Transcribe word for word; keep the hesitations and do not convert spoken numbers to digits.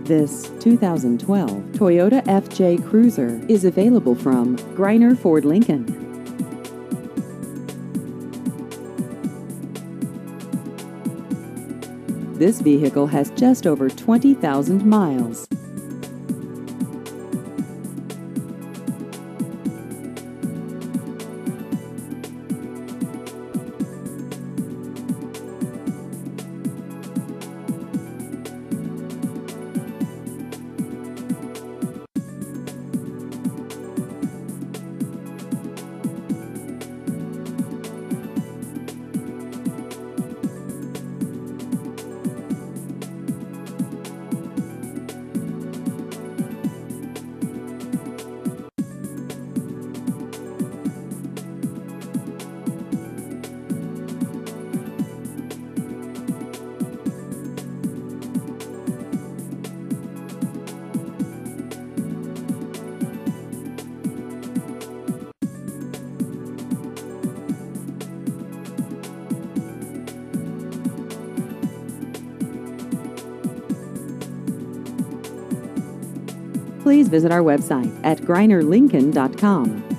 This two thousand twelve Toyota F J Cruiser is available from Greiner Ford Lincoln. This vehicle has just over twenty thousand miles. Please visit our website at greiner lincoln dot com.